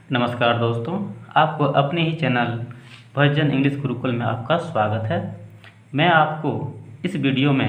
नमस्कार दोस्तों, आपको अपने ही चैनल वर्जन इंग्लिश गुरुकुल में आपका स्वागत है। मैं आपको इस वीडियो में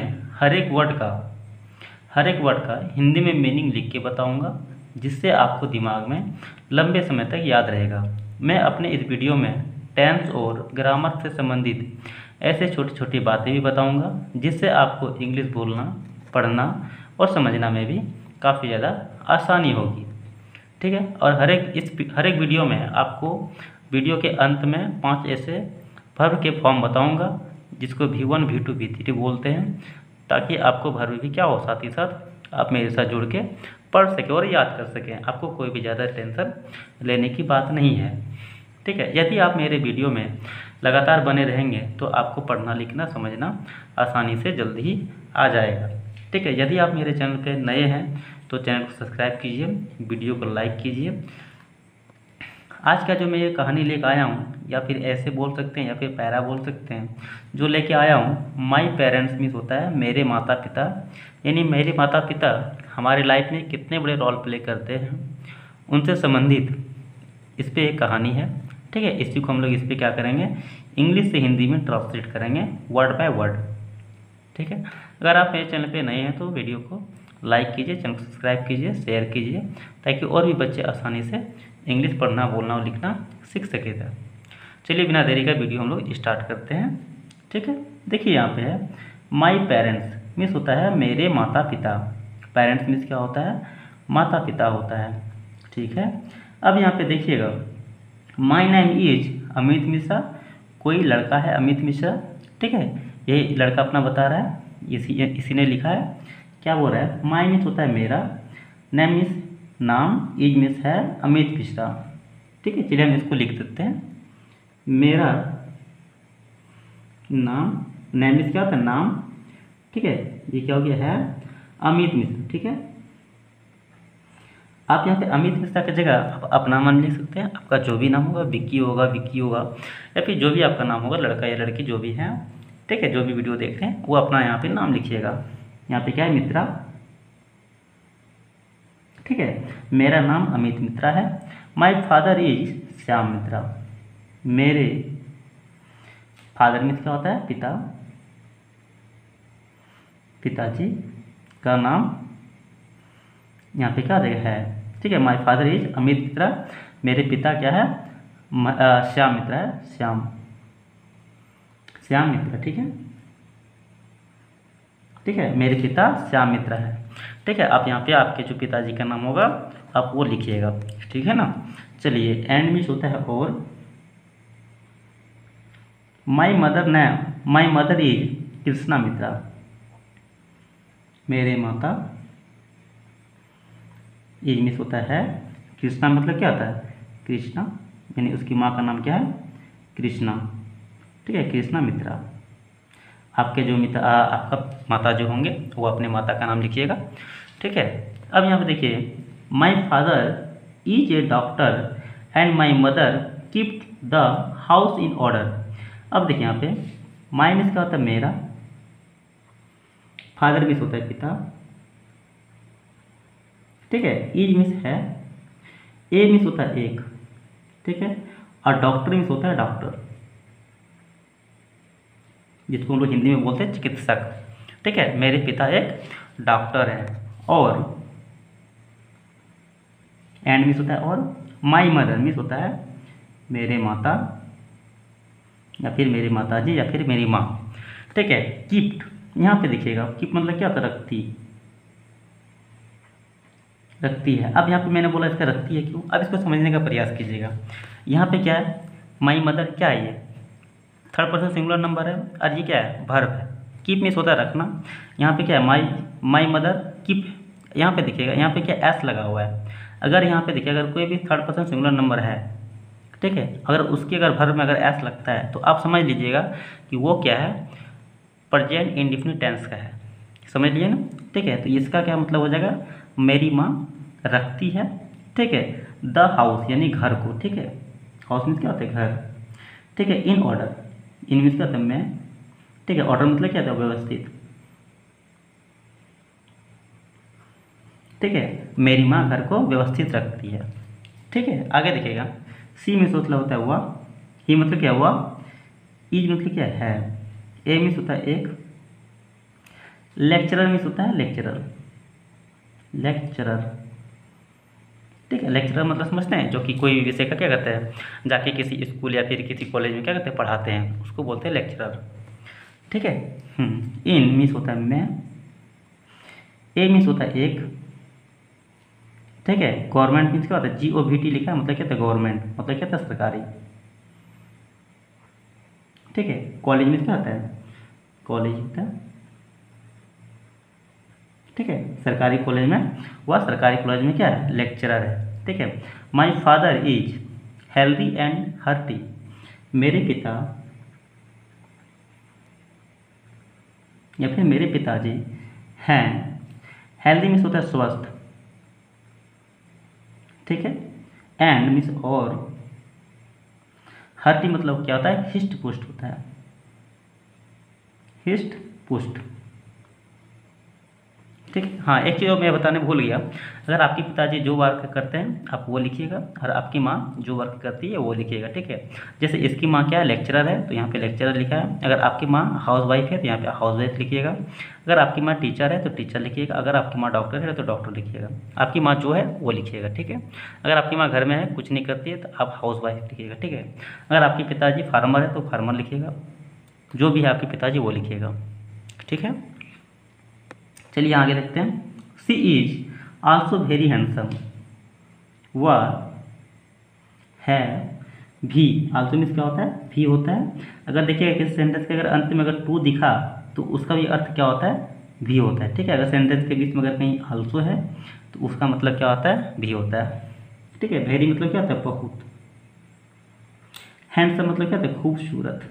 हर एक वर्ड का हिंदी में मीनिंग लिख के बताऊंगा, जिससे आपको दिमाग में लंबे समय तक याद रहेगा। मैं अपने इस वीडियो में टेंस और ग्रामर से संबंधित ऐसे छोटी छोटी बातें भी बताऊंगा, जिससे आपको इंग्लिश बोलना, पढ़ना और समझना में भी काफ़ी ज़्यादा आसानी होगी। ठीक है। और हर एक वीडियो में आपको वीडियो के अंत में 5 ऐसे वर्ब के फॉर्म बताऊंगा, जिसको V1 V2 V3 बोलते हैं, ताकि आपको वर्ब भी क्या हो, साथ ही साथ आप मेरे साथ जुड़ के पढ़ सकें और याद कर सकें। आपको कोई भी ज़्यादा टेंशन लेने की बात नहीं है। ठीक है। यदि आप मेरे वीडियो में लगातार बने रहेंगे तो आपको पढ़ना, लिखना, समझना आसानी से जल्दी ही आ जाएगा। ठीक है। यदि आप मेरे चैनल पे नए हैं तो चैनल को सब्सक्राइब कीजिए, वीडियो को लाइक कीजिए। आज का जो मैं ये कहानी लेकर आया हूँ, या फिर ऐसे बोल सकते हैं या फिर पैरा बोल सकते हैं, जो लेके आया हूँ, माई पेरेंट्स मीन्स होता है मेरे माता पिता। यानी मेरे माता पिता हमारे लाइफ में कितने बड़े रोल प्ले करते हैं, उनसे संबंधित इस पर एक कहानी है। ठीक है। इसी को हम लोग इस पर क्या करेंगे, इंग्लिश से हिंदी में ट्रांसलेट करेंगे वर्ड बाय वर्ड। ठीक है। अगर आप मेरे चैनल पे नए हैं तो वीडियो को लाइक कीजिए, चैनल को सब्सक्राइब कीजिए, शेयर कीजिए, ताकि और भी बच्चे आसानी से इंग्लिश पढ़ना, बोलना और लिखना सीख सके थे। चलिए बिना देरी का वीडियो हम लोग स्टार्ट करते हैं। ठीक है। देखिए यहाँ पे है माई पेरेंट्स मीन्स होता है मेरे माता पिता। पेरेंट्स मीन्स क्या होता है, माता पिता होता है। ठीक है। अब यहाँ पे देखिएगा, my name is Amit Mishra. कोई लड़का है अमित मिश्रा। ठीक है। ये लड़का अपना बता रहा है, इसी ने लिखा है। क्या बोल रहा है, माई मीन्स होता है मेरा, नेम मीन्स नाम, इज मीन्स है अमित मिश्रा। ठीक है। चलिए हम इसको लिख देते हैं, मेरा नाम, नेम मीन्स क्या होता है, नाम। ठीक है। ये क्या हो गया है, अमित मिश्रा। ठीक है। आप यहाँ पे अमित मिश्रा की जगह आप अपना नाम लिख सकते हैं। आपका जो भी नाम होगा, विक्की होगा, या फिर जो भी आपका नाम होगा, लड़का या लड़की जो भी है। ठीक है। जो भी वीडियो देख रहे हैं वो अपना यहाँ पे नाम लिखिएगा। यहाँ पे क्या है, मित्रा। ठीक है। मेरा नाम अमित मित्रा है। My father is Shyam Mitra. मेरे फादर मीन्स क्या होता है, पिता, पिताजी का नाम यहाँ पे क्या जगह है। ठीक है। My father is Amit Mitra. मेरे पिता क्या है, श्याम मित्रा है, श्याम मित्रा। ठीक है। ठीक है। मेरे पिता श्याम मित्रा है। ठीक है। आप यहाँ पे आपके जो पिताजी का नाम होगा आप वो लिखिएगा। ठीक है ना। चलिए, एंड मीन्स होता है और। My mother is Krishna Mitra. मेरे माता, इज मीन्स होता है कृष्णा, मतलब क्या होता है, कृष्णा, यानी उसकी माँ का नाम क्या है, कृष्णा। ठीक है। कृष्णा मित्रा। आपके जो आपका माता जो होंगे वो अपने माता का नाम लिखिएगा। ठीक है। अब यहाँ पे देखिए, my father is a doctor and my mother keep the house in order. अब देखिए यहाँ पे माई मीन्स क्या होता है मेरा, फादर मीन्स होता है पिता। ठीक है। इज मीन्स है, ए मीन्स होता है एक। ठीक है। और डॉक्टर मीन्स होता है डॉक्टर, जिसको हम लोग हिंदी में बोलते हैं चिकित्सक। ठीक है। मेरे पिता एक डॉक्टर हैं। और एंड मीन्स होता है और। माई मदर मीन्स होता है मेरे माता, या फिर मेरी माता जी, या फिर मेरी माँ। ठीक है। कीप्ट, यहाँ पे देखिएगा, कीप मतलब क्या होता है, रखती है। अब यहाँ पे मैंने बोला इसका रखती है क्यों, अब इसको समझने का प्रयास कीजिएगा। यहाँ पे क्या है, माई मदर क्या है, ये थर्ड पर्सन सिंगुलर नंबर है, और ये क्या है, वर्ब है। कीप मीन्स होता है रखना। यहाँ पे क्या है, माई मदर कीप। यहाँ पे देखिएगा, यहाँ पे क्या एस लगा हुआ है। अगर यहाँ पे देखिए, अगर कोई भी थर्ड पर्सन सिंगुलर नंबर है, ठीक है, अगर उसके अगर वर्ब में अगर एस लगता है तो आप समझ लीजिएगा कि वो क्या है, प्रेजेंट इंडेफिनिट टेंस का है। समझ लिए ना। ठीक है। तो इसका क्या मतलब हो जाएगा, मेरी माँ रखती है। ठीक है। द हाउस यानी घर को। ठीक है। हाउस मीन्स क्या होता है, घर। ठीक है। इन ऑर्डर, इन मीन्स क्या होता है में। ठीक है। ऑर्डर मतलब क्या होता है, व्यवस्थित। ठीक है। मेरी माँ घर को व्यवस्थित रखती है। ठीक ठीक है, आगे देखिएगा, सी मीन्स मतलब होता है वह, ही मतलब क्या हुआ, इज मतलब क्या है, ए मीन्स होता है एक, लेक्चरर मीन्स होता है लेक्चरर, लेक्चरर, ठीक है। लेक्चरर मतलब समझते हैं, जो कि कोई विषय का क्या करते हैं, जाके किसी स्कूल या फिर किसी कॉलेज में क्या करते हैं, पढ़ाते हैं, उसको बोलते हैं लेक्चरर, ठीक है। इन मीन्स होता है मैं, ए मीन्स होता है एक, ठीक है। गवर्नमेंट मीन्स क्या होता है, GOVT लिखा है, मतलब क्या होता है गवर्नमेंट, मतलब क्या होता है सरकारी, ठीक है। कॉलेज मीन्स क्या होता है, कॉलेज होता है, ठीक है। सरकारी कॉलेज में, वह सरकारी कॉलेज में क्या है, लेक्चरर है, ठीक है। My father is healthy and hearty, मेरे पिता या फिर मेरे पिताजी हैं, हेल्दी मीन्स होता है स्वस्थ, ठीक है। एंड मीन्स और, हर्टी मतलब क्या होता है, हिस्ट पुस्ट होता है, हिस्ट पुस्ट, ठीक है। हाँ, एक चीज़ मैं बताने भूल गया, अगर आपके पिताजी जो वर्क करते हैं आप वो लिखिएगा, और आपकी माँ जो वर्क करती है वो लिखिएगा, ठीक है। जैसे इसकी माँ क्या है, लेक्चरर है, तो यहाँ पे लेक्चरर लिखा है। अगर आपकी माँ हाउस वाइफ है तो यहाँ पे हाउस वाइफ लिखिएगा। अगर आपकी माँ टीचर है तो टीचर लिखिएगा। अगर आपकी माँ डॉक्टर है तो डॉक्टर लिखिएगा। आपकी माँ जो है वो लिखिएगा, ठीक है। अगर आपकी माँ घर में है, कुछ नहीं करती है, तो आप हाउस वाइफ लिखिएगा, ठीक है। अगर आपके पिताजी फार्मर है तो फार्मर लिखिएगा, जो भी है आपके पिताजी वो लिखिएगा, ठीक है। चलिए आगे देखते हैं। She is also very handsome, वह है भी, आल्सो मीन्स क्या होता है, भी होता है। अगर देखिए किसी सेंटेंस के अगर अंत में अगर टू दिखा तो उसका भी अर्थ क्या होता है, भी होता है, ठीक है। अगर सेंटेंस के बीच में अगर कहीं आल्सो है तो उसका मतलब क्या होता है, भी होता है, ठीक है। वेरी मतलब क्या होता है, बहुत। हैंडसम मतलब क्या होता है, खूबसूरत,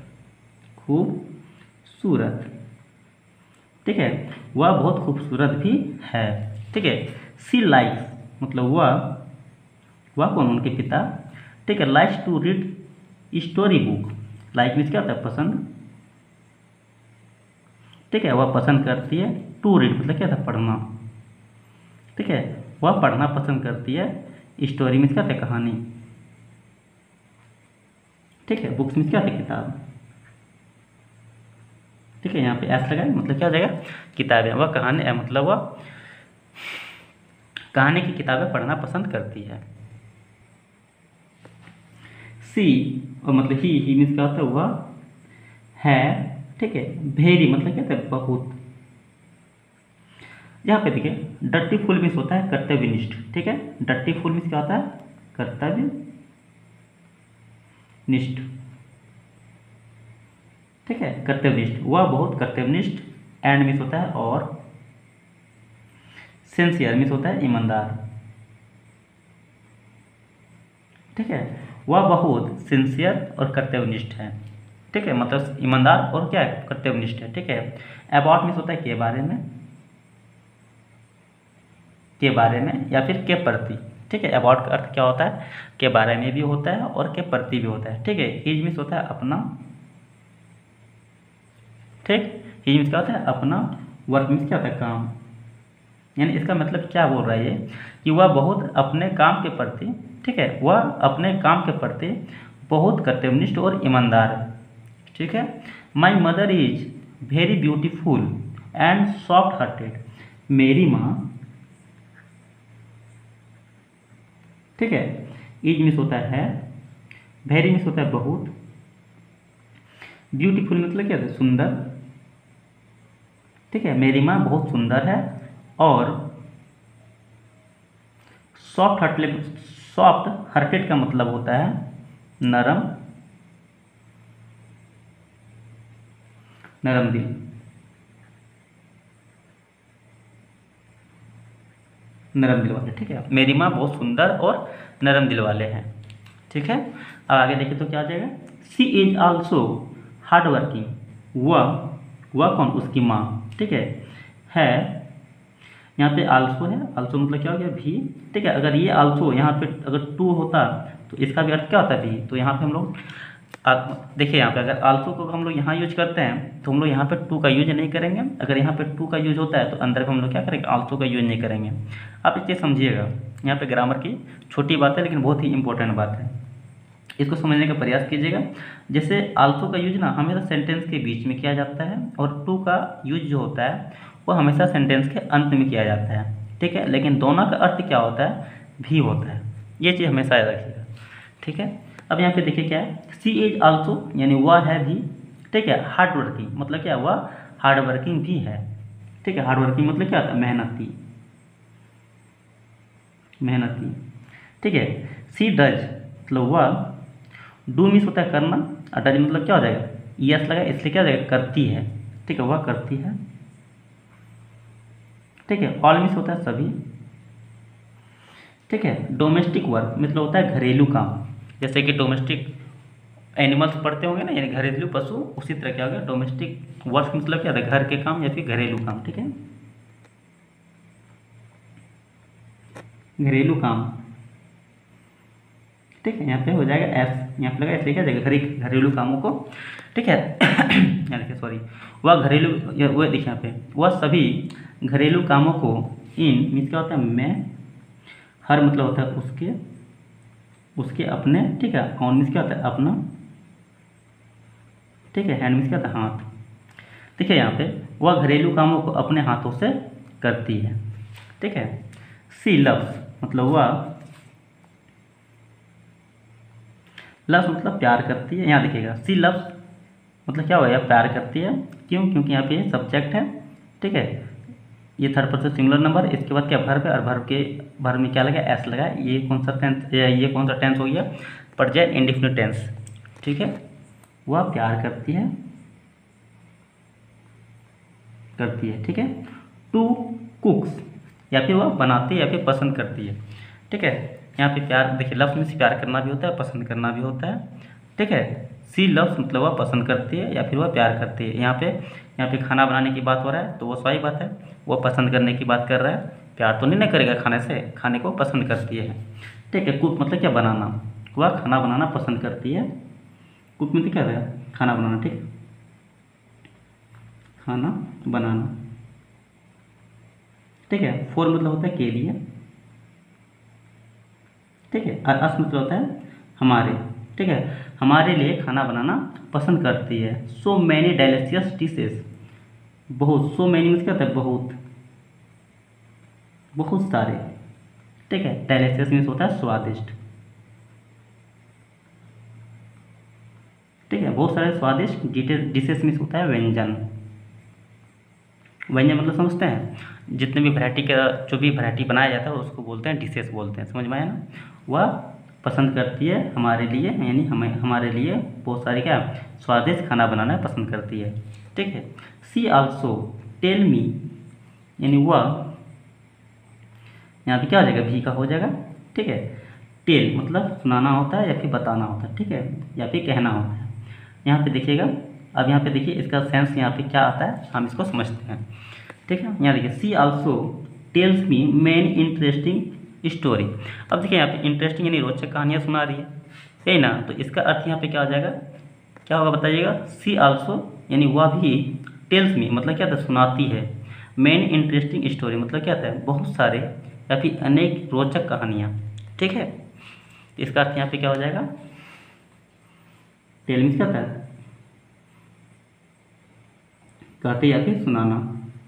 खूबसूरत, ठीक है। वह बहुत खूबसूरत भी है, ठीक है। सी लाइक्स मतलब वह कौन, उनके पिता, ठीक है। Likes to read story book, like means क्या होता है, पसंद, ठीक है। वह पसंद करती है, टू रीड मतलब क्या होता है, पढ़ना, ठीक है। वह पढ़ना पसंद करती है, स्टोरी मीन्स क्या होता है, कहानी, ठीक है। बुक्स मीन्स क्या होता है, किताब, ठीक है। यहाँ पे एस लगाए मतलब क्या हो जाएगा, किताबें। वह कहानी मतलब वह कहानी की किताबें पढ़ना पसंद करती है। सी और मतलब ही मीन्स क्या होता है, वह है, ठीक है। वेरी मतलब क्या होता है, बहुत। यहाँ पे देखिए डट्टी फुल मीन्स होता है कर्तव्यनिष्ठ, ठीक है। डट्टी फुल मीन्स क्या होता है, कर्तव्यनिष्ठ, ठीक है। कर्तव्यनिष्ठ, वह बहुत कर्तव्यनिष्ठ। एंड मीन्स होता है और, सिंसियर मीन्स होता है ईमानदार, ठीक है। वह बहुत सिंसियर और कर्तव्यनिष्ठ है, ठीक है। मतलब ईमानदार और क्या है, कर्तव्यनिष्ठ है, ठीक है। अबाउट मीन्स होता है के बारे में, के बारे में या फिर के प्रति, ठीक है। अबाउट का अर्थ क्या होता है, के बारे में भी होता है और के प्रति भी होता है, ठीक है। हिज मीन्स होता है अपना, ठीक। हिज मीन्स क्या होता है अपना, वर्क मीन्स क्या होता है काम। यानी इसका मतलब क्या बोल रहा है ये, कि वह बहुत अपने काम के प्रति, ठीक है, वह अपने काम के प्रति बहुत कर्तव्यनिष्ठ और ईमानदार है, ठीक है। My mother is very beautiful and soft hearted, मेरी माँ, ठीक है। इज मीन्स होता है, वेरी मीन्स होता है बहुत, ब्यूटीफुल मतलब क्या होता है, सुंदर, ठीक है। मेरी माँ बहुत सुंदर है, और सॉफ्ट हार्टेड का मतलब होता है नरम, नरम दिल, नरम दिल वाले, ठीक है। मेरी माँ बहुत सुंदर और नरम दिल वाले हैं, ठीक है। अब आगे देखिए तो क्या आ जाएगा, she is also hard working, वह कौन, उसकी माँ, ठीक है। यहाँ पे आल्सो है, आल्सो मतलब क्या हो गया, भी, ठीक है। अगर ये आल्सो यहाँ पे अगर टू होता तो इसका भी अर्थ क्या होता है, भी। तो यहाँ पे हम लोग आप देखिए यहाँ पे अगर आल्सो को हम लोग यहाँ यूज करते हैं तो हम लोग यहाँ पे टू का यूज नहीं करेंगे। अगर यहाँ पे टू का यूज होता है तो अंदर को हम लोग क्या करेंगे, आल्सो का यूज नहीं करेंगे। आप इसे समझिएगा, यहाँ पे ग्रामर की छोटी बात है लेकिन बहुत ही इंपॉर्टेंट बात है, इसको समझने का प्रयास कीजिएगा। जैसे आल्सो का यूज ना हमेशा सेंटेंस के बीच में किया जाता है और टू का यूज जो होता है वो हमेशा सेंटेंस के अंत में किया जाता है, ठीक है। लेकिन दोनों का अर्थ क्या होता है, भी होता है, ये चीज़ हमेशा याद रखिएगा, ठीक है। अब यहाँ पे देखिए क्या है, सी इज आल्सो यानी वह है भी, ठीक है। हार्ड वर्किंग मतलब क्या, वह हार्ड वर्किंग भी है, ठीक है। हार्ड वर्किंग मतलब क्या होता है, मेहनती, मेहनती, ठीक है। सी डज मतलब वह, डू मीन्स होता है करना और डज मतलब क्या हो जाएगा, यस लगा इसलिए क्या हो जाएगा, करती है, ठीक है, वह करती है, ठीक है। ऑल मीन्स होता है सभी, ठीक है। डोमेस्टिक वर्क मतलब होता है घरेलू काम, जैसे कि डोमेस्टिक एनिमल्स पढ़ते होंगे ना, यानी घरेलू पशु, उसी तरह क्या होगा डोमेस्टिक वर्क मतलब क्या होता है, घर के काम या फिर घरेलू काम, ठीक है, घरेलू काम, ठीक है। यहाँ पे हो जाएगा एस, यहाँ पे लगा इसलिए क्या जाएगा घरेलू कामों को, ठीक है। यहाँ देखिए सॉरी, वह घरेलू, वो देखिए यहाँ पे वह सभी घरेलू कामों को, इन मीन्स क्या होता है में, हर मतलब होता है उसके, उसके अपने, ठीक है। ऑन मीन्स क्या होता है अपना, ठीक है। हैंड मीन्स क्या होता है हाथ, देखिए यहाँ पे वह घरेलू कामों को अपने हाथों से करती है, ठीक है। सी लव्स मतलब वह, लव्स मतलब प्यार करती है, यहाँ देखिएगा सी लव्स मतलब क्या होगा, प्यार करती है, क्यों, क्योंकि यहाँ पे सब्जेक्ट है, ठीक है। ये थर्ड पर्सन सिंगुलर नंबर, इसके बाद क्या वर्ब है और वर्ब में क्या लगा, एस लगा। ये कौन सा टेंस, ये कौन सा टेंस हो गया, प्रेजेंट इंडेफिनिट टेंस, ठीक है। वह प्यार करती है, करती है, ठीक है। टू कुक्स या फिर वह बनाती है या फिर पसंद करती है, ठीक है। यहाँ पे प्यार देखिए, लव्स में से प्यार करना भी होता है, पसंद करना भी होता है, ठीक है। सी लव्स मतलब वह पसंद करती है या फिर वह प्यार करती है। यहाँ पे खाना बनाने की बात हो रहा है तो वो सही बात है, वो पसंद करने की बात कर रहा है, प्यार तो नहीं ना करेगा खाने से, खाने को पसंद करती है, ठीक है। कुक मतलब क्या, बनाना, वह खाना बनाना पसंद करती है, कुक मतलब क्या है, खाना बनाना, ठीक, खाना बनाना, ठीक है। फोर मतलब होता है के लिए, ठीक है। और अस मतलब होता है हमारे, ठीक है, हमारे लिए खाना बनाना पसंद करती है। सो मैनी डेलिशियस डिशेस, बहुत, सो मैनी मीन्स क्या होता है बहुत, बहुत सारे, ठीक है। डेलिशियस मीन्स होता है स्वादिष्ट, ठीक है, बहुत सारे स्वादिष्ट। डिशेस मीन्स होता है व्यंजन, व्यंजन मतलब समझते हैं, जितने भी वैरायटी का, जो भी वैरायटी बनाया जाता है उसको बोलते हैं डिशेस बोलते हैं, समझ में आया ना। वह पसंद करती है हमारे लिए, यानी हमारे लिए बहुत सारी क्या स्वादिष्ट खाना बनाना पसंद करती है, ठीक है। सी आल्सो टेल मी यानी वह, यहाँ पे क्या हो जाएगा, भी का हो जाएगा, ठीक है। टेल मतलब सुनाना होता है या फिर बताना होता है, ठीक है, या फिर कहना होता है। यहाँ पे देखिएगा, अब यहाँ पे देखिए इसका सेंस यहाँ पे क्या आता है, हम इसको समझते हैं, ठीक है। यहाँ देखिए she also tells me many interesting story. अब देखिए यहाँ पे इंटरेस्टिंग यानी रोचक कहानियाँ सुना रही है, यही ना, तो इसका अर्थ यहाँ पे क्या हो जाएगा, क्या होगा बताइएगा। सी आल्सो यानी वह भी, टेल्स मी मतलब क्या था, सुनाती है, मैन इंटरेस्टिंग स्टोरी मतलब क्या था, बहुत सारे या फिर अनेक रोचक कहानियाँ, ठीक है। इसका अर्थ यहाँ पे क्या हो जाएगा, टेल मीन्स क्या था, कहते या फिर सुनाना,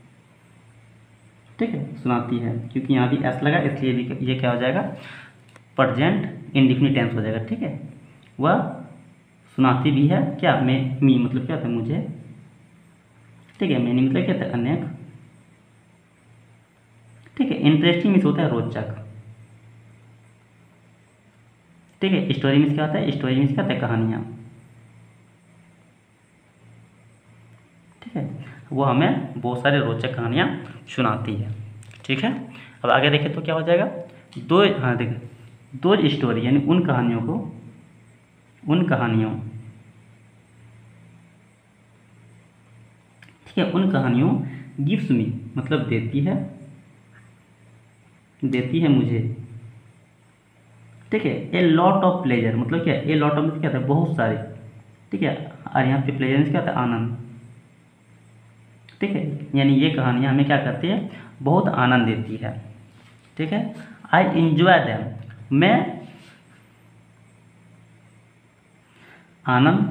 ठीक है, सुनाती है, क्योंकि यहाँ भी एस लगा इसलिए भी ये क्या हो जाएगा, प्रेजेंट इंडेफिनिट टेंस हो जाएगा, ठीक है। वह सुनाती भी है क्या, मैं, मी मतलब क्या था मुझे, ठीक है, मैंने मतलब क्या था अनेक, ठीक है। इंटरेस्टिंग मीन्स होता है रोचक, ठीक है। स्टोरी मीन्स क्या होता है, स्टोरी मीन्स क्या होता है कहानियाँ, ठीक है। वो हमें बहुत सारे रोचक कहानियाँ सुनाती है, ठीक है। अब आगे देखें तो क्या हो जाएगा, दो, हाँ देखिए दो स्टोरी यानी उन कहानियों को, उन कहानियों, ठीक है, उन कहानियों, गिव्स मी मतलब देती है, देती है मुझे, ठीक है। ए लॉट ऑफ प्लेजर मतलब क्या, ए लॉट ऑफ मतलब क्या था, बहुत सारे, ठीक है। और यहाँ पे प्लेजेंट मीन्स क्या होता है, आनंद। ठीक है, यानी ये कहानियाँ हमें क्या करती है, बहुत आनंद देती है। ठीक है। आई इंजॉय दैम, मैं आनंद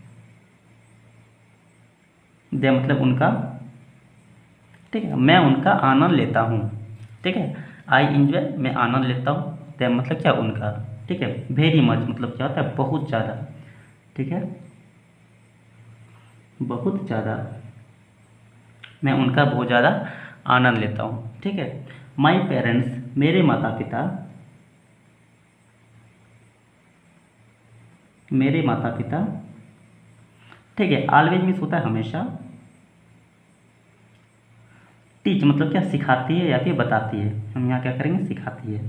दे मतलब उनका, ठीक है, मैं उनका आनंद लेता हूँ। ठीक है, आई इंजॉय मैं आनंद लेता हूँ, दे मतलब क्या, उनका। ठीक है, वेरी मच मतलब क्या होता है, बहुत ज़्यादा। ठीक है, बहुत ज़्यादा, मैं उनका बहुत ज़्यादा आनंद लेता हूँ। ठीक है, माई पेरेंट्स मेरे माता पिता, मेरे माता पिता। ठीक है, ऑलवेज मीन्स होता है हमेशा। टीच मतलब क्या, सिखाती है या फिर बताती है, हम यहाँ क्या करेंगे, सिखाती है।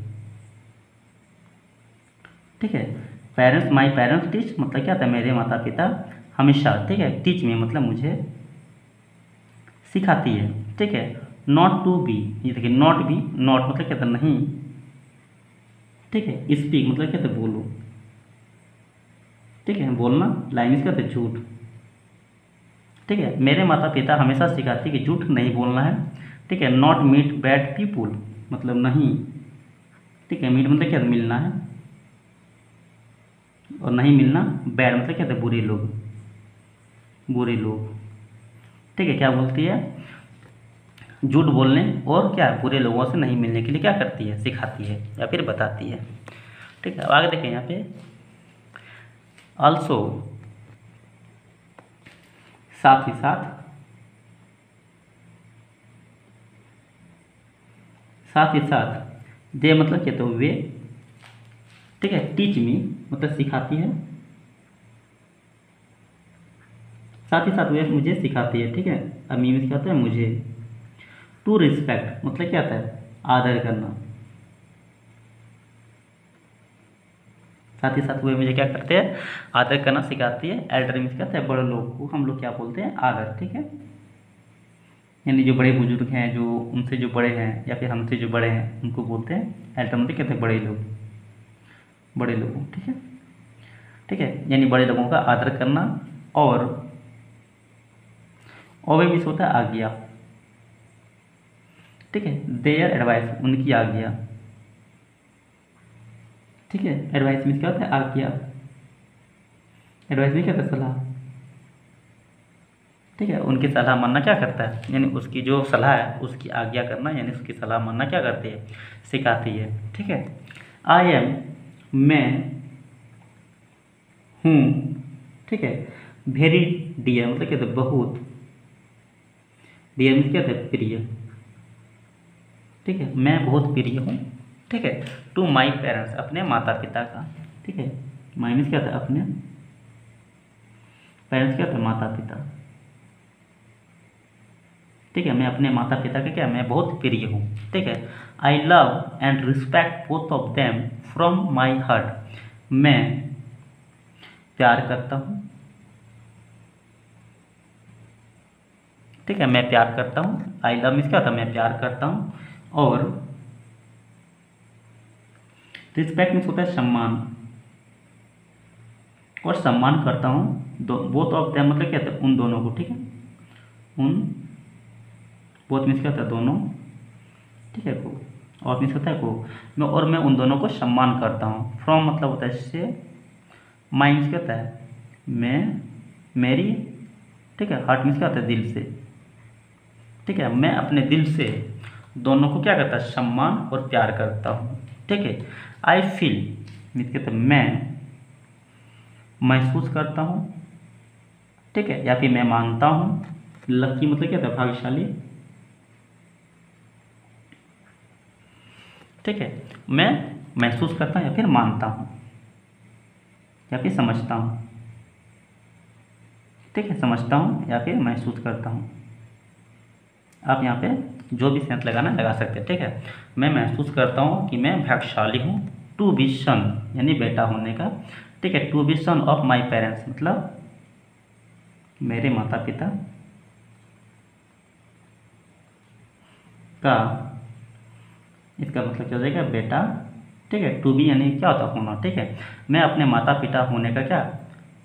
ठीक है, पेरेंट्स माई पेरेंट्स टीच मतलब क्या था, मेरे माता पिता हमेशा, ठीक है, टीच में मतलब मुझे सिखाती है। ठीक है, नॉट टू बी, ये देखिए नॉट बी, नॉट मतलब क्या था, नहीं। ठीक है, स्पीक मतलब क्या था, बोलो। ठीक है, बोलना, लाइन क्या था, झूठ। ठीक है, मेरे माता पिता हमेशा सिखाती कि झूठ नहीं बोलना है। ठीक है, नॉट मीट बैड पीपुल मतलब नहीं। ठीक है, मीट मतलब क्या, मिलना है, और नहीं मिलना, बैड मतलब क्या था, बुरे लोग, बुरे लोग। ठीक है, क्या बोलती है, झूठ बोलने और क्या, बुरे लोगों से नहीं मिलने के लिए क्या करती है, सिखाती है या फिर बताती है। ठीक है, अब आगे देखें यहाँ पे, ऑल्सो साथ ही साथ, साथ ही साथ, दे मतलब क्या, तो वे। ठीक है, टीच मी मतलब सिखाती है, साथ ही साथ वे मुझे सिखाती है। ठीक है, अब मी में क्या होता है, मुझे। टू रिस्पेक्ट मतलब क्या होता है, आदर करना। साथ ही साथ वे मुझे क्या करते हैं, आदर करना सिखाती है। एल्डर मीन्स क्या होता है, बड़े लोग को हम लोग क्या बोलते हैं, आदर। ठीक है, यानी जो बड़े बुजुर्ग हैं, जो उनसे जो बड़े हैं या फिर हमसे जो बड़े हैं, उनको बोलते हैं एल्डर, मतलब कहते हैं बड़े लोग, बड़े लोगों। ठीक है, ठीक है, यानी बड़े लोगों का आदर करना। और ओबे मीन्स होता है आज्ञा। ठीक है, देयर एडवाइस उनकी आज्ञा। ठीक है, एडवाइस मीन्स क्या होता है, आज्ञा। एडवाइस मीन्स क्या होता है, सलाह। ठीक है, उनकी सलाह मानना क्या करता है, यानी उसकी जो सलाह है उसकी आज्ञा करना, यानी उसकी सलाह मानना क्या करती है, सिखाती है। ठीक है, आई एम मैं हूँ। ठीक है, वेरी डियर मतलब क्या था, बहुत। डियर मीन्स क्या था, प्रिय। ठीक है, मैं बहुत प्रिय हूँ। ठीक है, टू माई पेरेंट्स अपने माता पिता का। ठीक है, माई मीन्स क्या था, अपने, पेरेंट्स क्या था, माता पिता। ठीक है, मैं अपने माता पिता का क्या, मैं बहुत प्रिय हूँ। ठीक है, I love and respect both of them from my heart, मैं प्यार करता हूँ। ठीक है, मैं प्यार करता हूँ, आई लव मीन्स क्या था, मैं प्यार करता हूँ। और रिस्पेक्ट मीन्स होता है सम्मान, और सम्मान करता हूँ बोथ ऑफ देम मतलब क्या था, उन दोनों को। ठीक है, उन, बोथ मीन्स क्या होता है, दोनों। ठीक है, को, और मीन्स होता है को, मैं उन दोनों को सम्मान करता हूँ। फ्रॉम मतलब होता है इससे, माई मीन्स क्या होता है, मैं, मेरी। ठीक है, हार्ट मीन्स क्या होता है, दिल से। ठीक है, मैं अपने दिल से दोनों को क्या करता है, सम्मान और प्यार करता हूँ। ठीक है, आई फील मीन्स कहते हैं मैं महसूस करता हूँ। ठीक है, या फिर मैं मानता हूँ। लकी मतलब क्या था, भाग्यशाली। ठीक है, मैं महसूस करता हूँ या फिर मानता हूँ या फिर समझता हूँ। ठीक है, समझता हूँ या फिर महसूस करता हूँ। आप यहाँ पे जो भी सेंस लगाना लगा सकते हैं। ठीक है, मैं महसूस करता हूँ कि मैं भाग्यशाली हूँ। टू बी सन यानी बेटा होने का। ठीक है, to be son of my parents मतलब मेरे माता पिता का, इसका मतलब क्या हो जाएगा, बेटा। ठीक है, टू बी यानी क्या होता है, होना। ठीक है, मैं अपने माता पिता होने का क्या,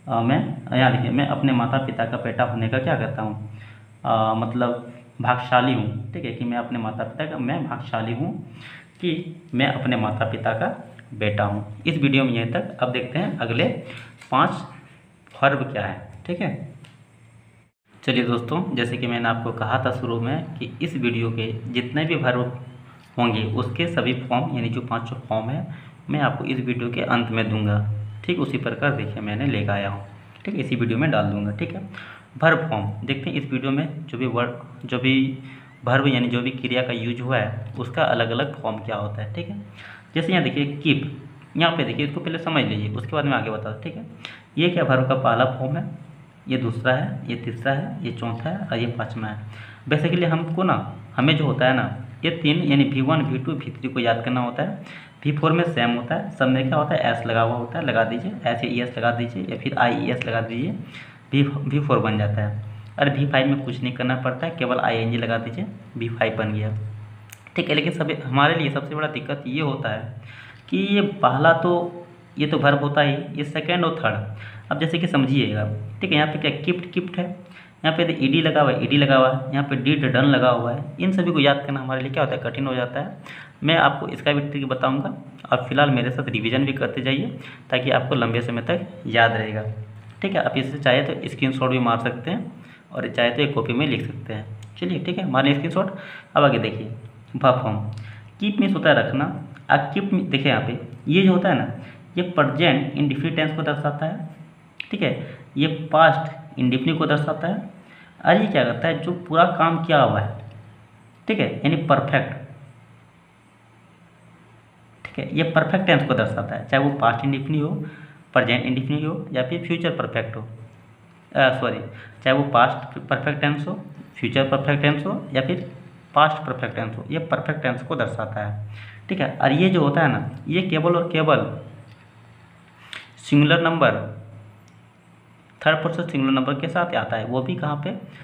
मैं यहाँ देखिए, मैं अपने माता पिता का बेटा होने का क्या करता हूँ, मतलब भाग्यशाली हूँ। ठीक है, कि मैं अपने माता पिता का, मैं भाग्यशाली हूँ कि मैं अपने माता पिता का बेटा हूँ। इस वीडियो में यहीं तक। अब देखते हैं अगले 5 वर्ब क्या है। ठीक है, चलिए दोस्तों, जैसे कि मैंने आपको कहा था शुरू में कि इस वीडियो के जितने भी वर्ब होंगे उसके सभी फॉर्म, यानी जो 5 फॉर्म है, मैं आपको इस वीडियो के अंत में दूंगा। ठीक, उसी प्रकार देखिए मैंने लेकर आया हूँ। ठीक है, इसी वीडियो में डाल दूंगा। ठीक है, वर्ब फॉर्म देखते हैं इस वीडियो में। जो भी वर्ब यानी जो भी क्रिया का यूज हुआ है उसका अलग अलग फॉर्म क्या होता है। ठीक है, जैसे यहाँ देखिए कीप, यहाँ पे देखिए, इसको पहले समझ लीजिए, उसके बाद में आगे बताओ। ठीक है, ये क्या वर्ब का पहला फॉर्म है, ये दूसरा है, ये तीसरा है, ये चौथा है और ये 5वां है। बेसिकली हमको ना, हमें जो होता है ना, ये 3 यानी V1 V2 V3 को याद करना होता है। V4 में सेम होता है, सब में क्या होता है, एस लगा हुआ होता है, लगा दीजिए, ऐसे ES लगा दीजिए या फिर IES लगा दीजिए, V4 बन जाता है। और V5 में कुछ नहीं करना पड़ता है, केवल ING लगा दीजिए, V5 बन गया। ठीक है, लेकिन सभी हमारे लिए सबसे बड़ा दिक्कत ये होता है कि ये पहला तो ये तो वर्ब होता ही, ये सेकेंड और थर्ड। अब जैसे कि समझिएगा, ठीक है, यहाँ पे क्या गिफ्ट है, यहाँ पे ईडी लगा हुआ है, ईडी लगा हुआ है, यहाँ पे डिड डन लगा हुआ है। इन सभी को याद करना हमारे लिए क्या होता है, कठिन हो जाता है। मैं आपको इसका भी ट्रिक बताऊंगा और फिलहाल मेरे साथ रिवीजन भी करते जाइए ताकि आपको लंबे समय तक याद रहेगा। ठीक है, आप इससे चाहे तो स्क्रीनशॉट भी मार सकते हैं और चाहे तो एक कॉपी में लिख सकते हैं। चलिए ठीक है, मार लें स्क्रीनशॉट। अब आगे देखिए वर्ब फॉर्म। कीप मीन्स होता है रखना। कीप देखिए यहाँ पे ये जो होता है ना, ये प्रेजेंट इंडेफिनिट टेंस को दर्शाता है। ठीक है, ये पास्ट इंडेफिनिट को दर्शाता है। और ये क्या करता है, जो पूरा काम किया हुआ है, ठीक है, यानी परफेक्ट। ठीक है, ये परफेक्ट टेंस को दर्शाता है, चाहे वो पास्ट इंडेफिनिट हो, प्रेजेंट इंडेफिनिट हो या फिर फ्यूचर परफेक्ट हो, सॉरी, चाहे वो पास्ट परफेक्ट टेंस हो, फ्यूचर परफेक्ट टेंस हो या फिर पास्ट परफेक्ट टेंस हो, ये परफेक्ट टेंस को दर्शाता है। ठीक है, और ये जो होता है ना, ये केवल और केवल singular number, third person singular number के साथ आता है। वो भी कहाँ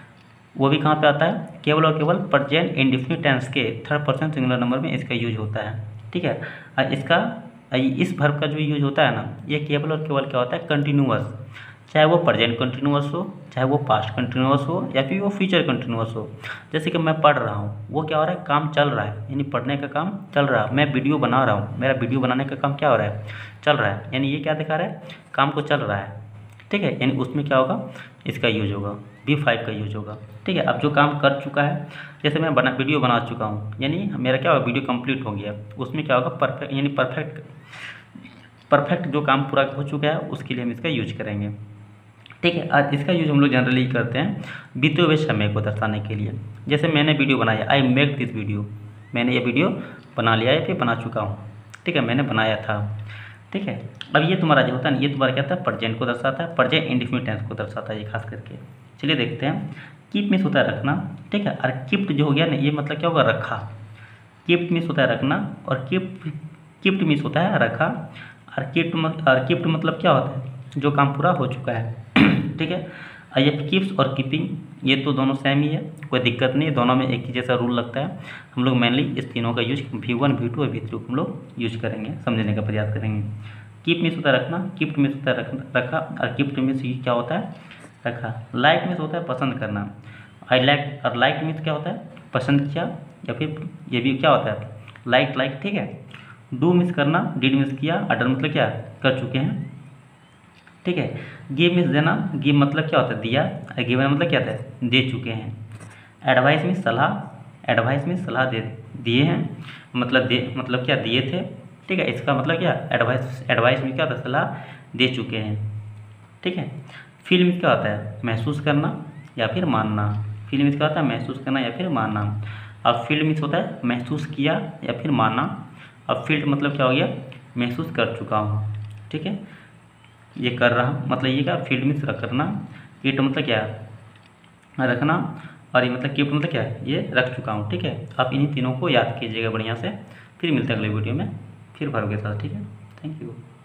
पे आता है, केवल और केवल प्रेजेंट इंडेफिनिट टेंस के थर्ड पर्सन सिंगुलर नंबर में इसका यूज होता है। ठीक है, और इस वर्ब का जो यूज होता है ना, ये केवल और केवल क्या होता है, कंटिन्यूअस, चाहे वो प्रेजेंट कंटिन्यूअस हो, चाहे वो पास्ट कंटिन्यूअस हो या फिर वो फ्यूचर कंटिन्यूअस हो। जैसे कि मैं पढ़ रहा हूँ, वो क्या हो रहा है, काम चल रहा है, यानी पढ़ने का काम चल रहा है। मैं वीडियो बना रहा हूँ, मेरा वीडियो बनाने का काम क्या हो रहा है, चल रहा है, यानी ये क्या दिखा रहा है, काम को चल रहा है। ठीक है, यानी उसमें क्या होगा, इसका यूज होगा, V5 का यूज होगा। ठीक है, अब जो काम कर चुका है, जैसे मैं वीडियो बना चुका हूँ, यानी मेरा क्या होगा, वीडियो कंप्लीट हो गया, उसमें क्या होगा, परफेक्ट, यानी परफेक्ट जो काम पूरा हो चुका है उसके लिए हम इसका यूज करेंगे। ठीक है, आज इसका यूज हम लोग जनरली करते हैं बीते हुए समय को दर्शाने के लिए। जैसे मैंने वीडियो बनाया, आई मेक दिस वीडियो, मैंने ये वीडियो बना लिया है, फिर बना चुका हूँ। ठीक है, मैंने बनाया था। ठीक है, अब ये तुम्हारा जो होता है ना, ये तुम्हारा क्या होता है, प्रेजेंट को दर्शाता है, प्रेजेंट इंडेफिनिट टेंस को दर्शाता है ये खास करके। चलिए देखते हैं, कीप मीन्स होता है रखना। ठीक है, और कीप्ट जो हो गया ना, ये मतलब क्या होगा, रखा। कीप्ट मीन्स होता है रखना और कीप्ट मीन्स होता है रखा। और कीप्ट मतलब क्या होता है, जो काम पूरा हो चुका है। ठीक है, ये कीप्स और कीपिंग ये तो दोनों सेम ही है, कोई दिक्कत नहीं, दोनों में एक ही जैसा रूल लगता है। हम लोग मेनली इस तीनों का यूज V1 V2 और V3 को हम लोग यूज करेंगे, समझने का प्रयास करेंगे। कीप मीन्स होता है रखना, कीप्ट मीन्स होता है रखा, और कीप्ट मीन्स क्या होता है, रखा। लाइक मीन्स होता है पसंद करना, आई लाइक, और लाइक मीन्स क्या होता है, पसंद किया, या फिर ये भी क्या होता है, लाइक। ठीक है, डू मीन्स करना, डिड मीन्स किया, अडर मतलब क्या, कर चुके हैं। ठीक है, गिव मीन्स देना, गिव मतलब क्या होता है, दिया, और गिवन मतलब क्या होता है, दे चुके हैं। एडवाइस मीन्स सलाह, एडवाइस मीन्स सलाह दिए हैं, मतलब क्या, दिए थे। ठीक है, इसका मतलब क्या, एडवाइस में क्या होता है, सलाह दे चुके हैं। ठीक है, फील मीन्स क्या होता है, महसूस करना या फिर मानना। फील मीन्स क्या होता है, महसूस करना या फिर मानना। और फील्ड मीन्स होता है महसूस किया या फिर माना। और फील्ड मतलब क्या हो गया, महसूस कर चुका हूँ। ठीक है, ये कर रहा मतलब ये क्या, फील्ड मीन्स रखना, कीट मतलब क्या, रखना, और ये मतलब कीट मतलब क्या है, ये रख चुका हूँ। ठीक है, आप इन्हीं तीनों को याद कीजिएगा बढ़िया से। फिर मिलते हैं अगले वीडियो में, फिर वर्ब के साथ। ठीक है, थैंक यू।